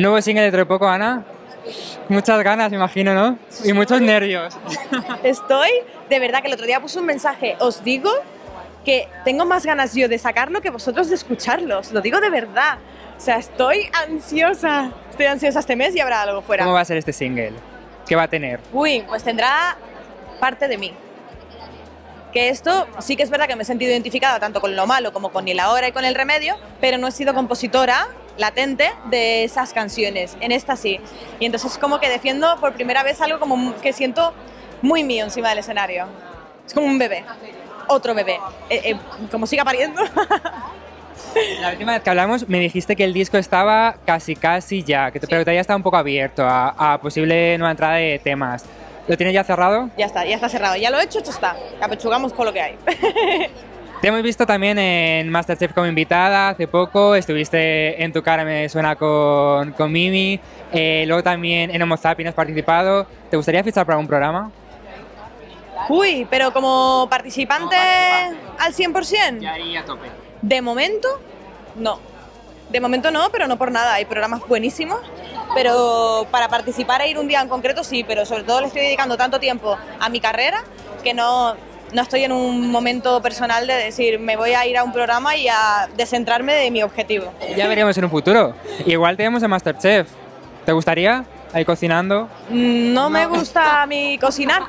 Nuevo single dentro de poco, Ana. Muchas ganas, me imagino, ¿no? Y muchos nervios. Estoy, de verdad, que el otro día puse un mensaje. Os digo que tengo más ganas yo de sacarlo que vosotros de escucharlos. Lo digo de verdad. O sea, estoy ansiosa. Estoy ansiosa este mes y habrá algo fuera. ¿Cómo va a ser este single? ¿Qué va a tener? Uy, pues tendrá parte de mí. Que esto sí que es verdad que me he sentido identificada tanto con Lo Malo como con Ni la Hora y con El Remedio, pero no he sido compositora latente de esas canciones. En esta sí. Y entonces como que defiendo por primera vez algo como que siento muy mío encima del escenario. Es como un bebé. Otro bebé. Como siga pariendo. La última vez que hablamos me dijiste que el disco estaba casi ya, pero todavía está un poco abierto a posible nueva entrada de temas. ¿Lo tienes ya cerrado? Ya está cerrado. Ya lo he hecho, esto está. Apechugamos con lo que hay. Te hemos visto también en Masterchef como invitada hace poco, estuviste en Tu Cara Me Suena con Mimi, luego también en Homo Zapping has participado. ¿Te gustaría fichar para algún programa? Uy, pero como participante al 100%. Y ahí a tope. De momento, no. De momento no, pero no por nada. Hay programas buenísimos, pero para participar e ir un día en concreto sí, pero sobre todo le estoy dedicando tanto tiempo a mi carrera que no estoy en un momento personal de decir me voy a ir a un programa y a descentrarme de mi objetivo. Ya veríamos en un futuro. Igual te vemos en Masterchef. ¿Te gustaría? Ahí cocinando. No me gusta a mí cocinar.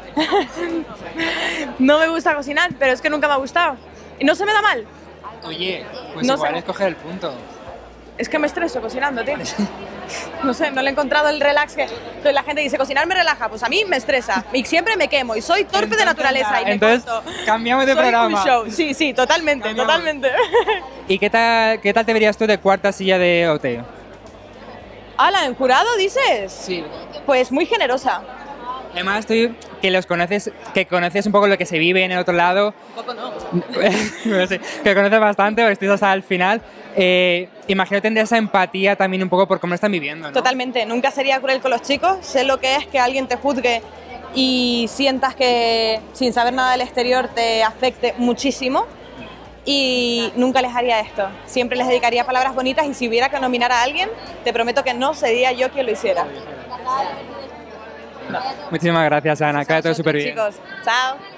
No me gusta cocinar, pero es que nunca me ha gustado. Y no se me da mal. Oye, pues No igual sé. es coger el punto. Es que me estreso cocinando, tío. No sé, no le he encontrado el relax que la gente dice, cocinar me relaja. Pues a mí me estresa y siempre me quemo y soy torpe de naturaleza. Y entonces, me corto. cambiamos de Soy programa. un show. Sí, totalmente, Cambiamos. totalmente. ¿Y qué tal te verías tú de cuarta silla de OT? Hala, ¿en jurado dices? Sí. Pues muy generosa. Además, tú que conoces un poco lo que se vive en el otro lado, Un poco no. sí, que conoces bastante, porque estás hasta el final, imagino que tendrías esa empatía también un poco por cómo lo están viviendo, ¿no? Totalmente, nunca sería cruel con los chicos. Sé lo que es que alguien te juzgue y sientas que sin saber nada del exterior te afecte muchísimo. Y nunca les haría esto. Siempre les dedicaría palabras bonitas y si hubiera que nominar a alguien, te prometo que no sería yo quien lo hiciera. Muchísimas gracias, Ana, queda todo súper bien. Chicos, chao.